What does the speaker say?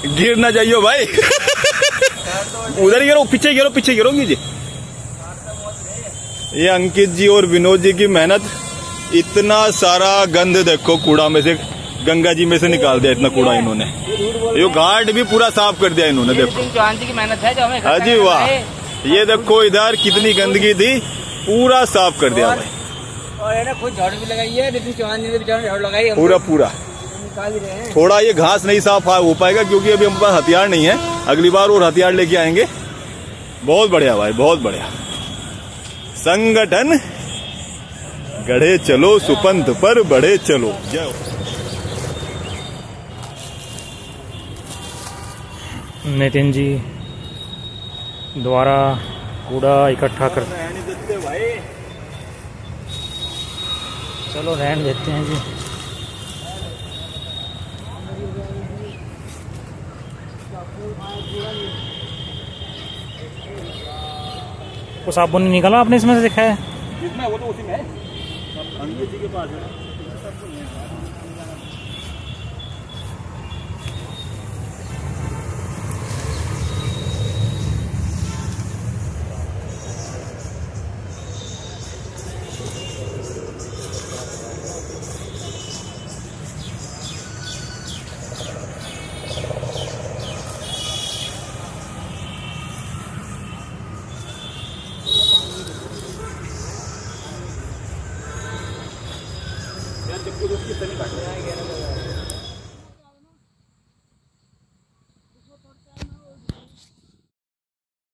गिर ना जाइयो भाई। उधर ही गिरो, पीछे गिरो, पीछे गिरोगी जी। ये अंकित जी और विनोद जी की मेहनत। इतना सारा गंद देखो कूड़ा में से, गंगा जी में से निकाल दिया इतना कूड़ा इन्होंने। ये घाट भी पूरा साफ कर दिया इन्होंने, देखो। चौहान जी की मेहनत है जो हमें। हाँ जी वाह। ये देखो इधर कितनी गंदगी थी, पूरा साफ कर दिया भाई। और है ना खुद झाड़ू भी लगाई है, नितिन चौहान जी ने भी झाड़ू लगाई है पूरा पूरा। थोड़ा ये घास नहीं साफ हो पाएगा क्योंकि अभी हमारे पास हथियार नहीं है, अगली बार और हथियार लेके आएंगे। बहुत बढ़िया भाई, बहुत बढ़िया। संगठन गढ़े चलो, सुपंथ पर बढ़े चलो। जय। नितिन जी द्वारा कूड़ा इकट्ठा कर, चलो रहने देते हैं जी। वो साबुन निकाला आपने इसमें से, दिखा है जिसमें वो तो उसी में है, अंकित जी के पास है।